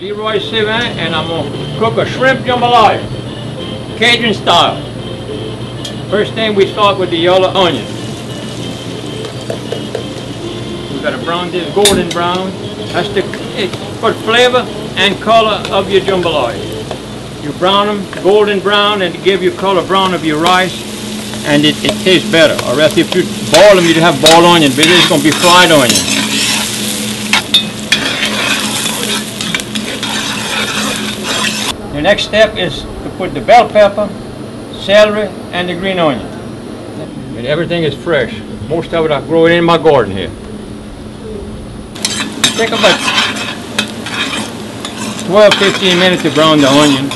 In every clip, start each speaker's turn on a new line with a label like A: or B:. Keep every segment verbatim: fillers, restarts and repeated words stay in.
A: Roy Sevin, and I'm going to cook a shrimp jambalaya, Cajun style. First thing, we start with the yellow onion. We got to brown this golden brown. That's the for flavor and color of your jambalaya. You brown them golden brown and give you color brown of your rice, and it, it tastes better. Or else if you boil them, you'd have boiled onion, but it's going to be fried onion. The next step is to put the bell pepper, celery, and the green onion. And everything is fresh. Most of it I grow it in my garden here. Take about twelve to fifteen minutes to brown the onion.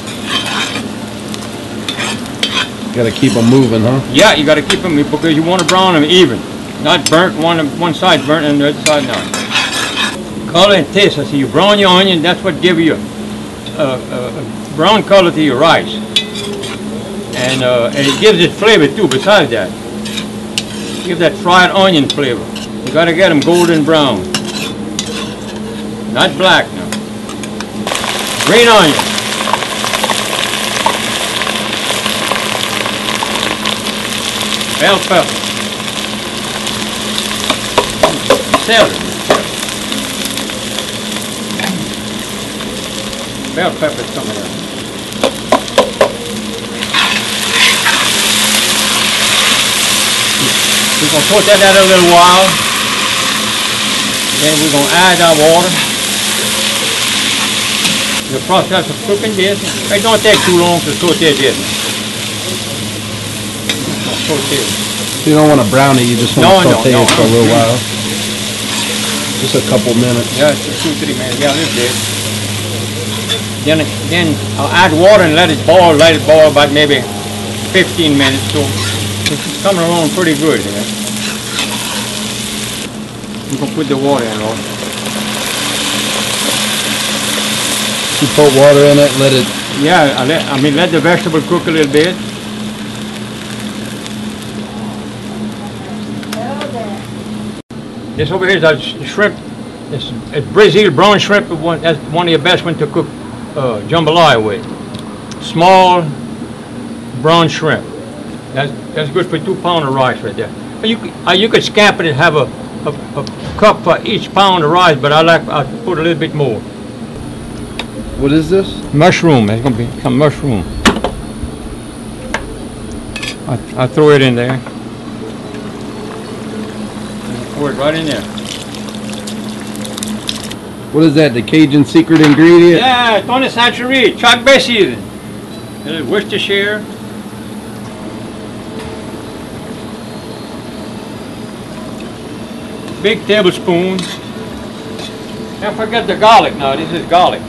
B: You gotta keep them moving, huh?
A: Yeah, you gotta keep them because you want to brown them even. Not burnt, one, one side burnt and the other side not. Color and taste. I see you brown your onion, that's what gives you a, a, a brown color to your rice. And, uh, and it gives it flavor too, besides that. Give that fried onion flavor. You gotta get them golden brown. Not black now. Green onion. Bell pepper. Celery. Bell pepper is coming out. We're going to put that out a little while. Then we're going to add our water. The process of cooking this, it don't take too long to saute this. Saute.
B: You don't want to brown it, you just want
A: no,
B: to saute
A: no, no,
B: it for a little while. Just a couple minutes.
A: Yeah, two, three minutes. Yeah, this is. Then, then I'll add water and let it boil, let it boil about maybe fifteen minutes. So it's coming along pretty good. Yeah. You can put the water in, Lord.
B: You put water in it, let it...
A: Yeah, I, let, I mean, let the vegetable cook a little bit. This over here is a shrimp. It's, it's Brazil brown shrimp. That's one of your best ones to cook uh, jambalaya with. Small brown shrimp. That's that's good for two pound of rice right there. You uh, you could scamp it and have a, a, a cup for each pound of rice, but I like I put a little bit more.
B: What is this?
A: Mushroom. It's gonna be some mushroom. I I throw it in there. Pour it right in there.
B: What is that? The Cajun secret ingredient?
A: Yeah, it's on the saturated. Chuck season. A little Worcestershire. Big tablespoon. Don't forget the garlic now. This is garlic.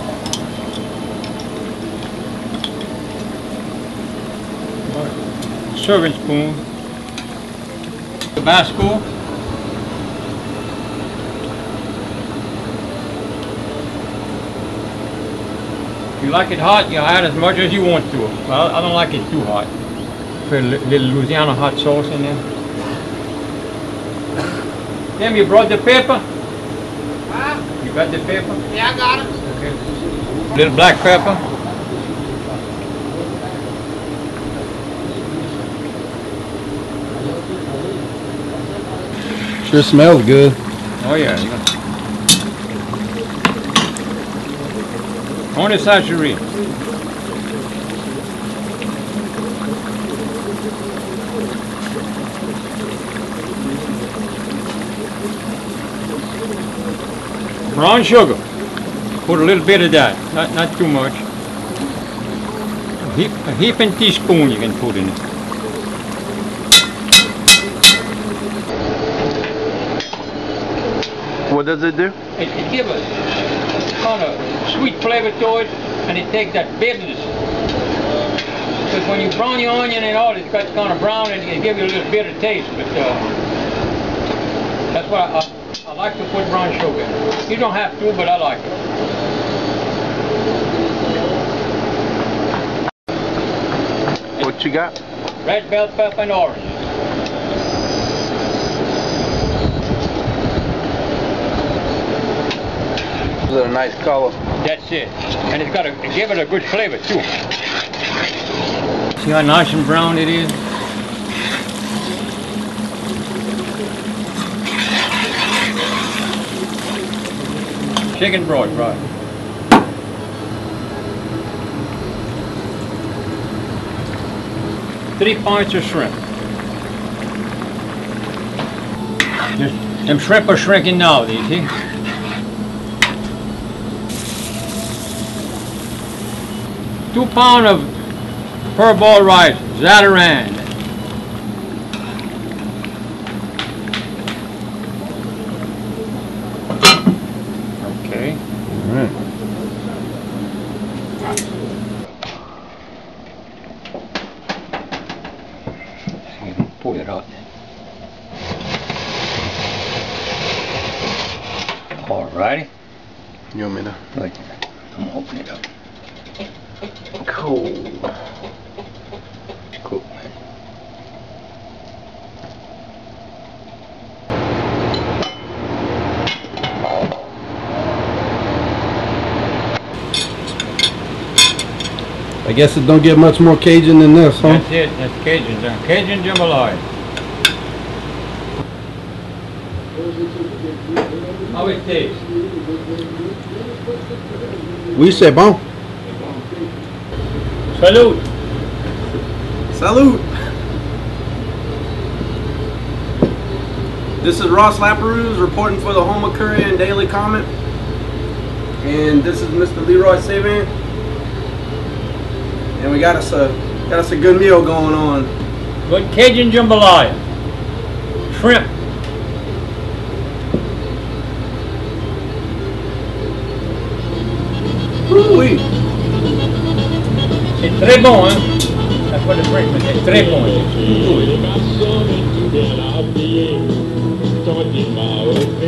A: Serving spoon. Tabasco. If you like it hot, you add as much as you want to it. Well, I don't like it too hot. Put a little Louisiana hot sauce in there. Then you brought the pepper? Huh? You got the pepper?
C: Yeah, I got it.
A: Okay. Little black pepper.
B: Sure smells good.
A: Oh yeah. On the saturated. Brown sugar. Put a little bit of that, not not too much. A heap, a heaping teaspoon you can put in it.
B: What does it do?
A: It, it gives a kind of sweet flavor to it, and it takes that bitterness. Because when you brown your onion and all, it's got kind of brown and it gives you a little bitter taste. But uh, that's why I, I like to put brown sugar in. You don't have to, but I like it.
B: What you got?
A: Red bell pepper and orange.
B: Is it a nice color?
A: That's it. And it's got to give it a good flavor too. See how nice and brown it is? Chicken broth, right? Three pints of shrimp. Just, them shrimp are shrinking now, do you see? Two pound of pearl rice, Zataran. Okay.
B: All right.
A: Pull it out. All righty.
B: You want me to?
A: Like, I'm opening it up.
B: Cool.
A: Cool.
B: I guess it don't get much more Cajun than this, huh?
A: That's it. That's Cajun. uh, Cajun jambalaya. How it tastes?
B: Oui, c'est bon.
A: Salute.
B: Salute. This is Ross Laperouse reporting for the Home of Curry and Daily Comment. And this is Mister Roy Sevin. And we got us a got us a good meal going on.
A: Good Cajun jambalaya. Shrimp.
B: Woo-wee.
A: C'est très bon, hein? That's what the French say. C'est très bon.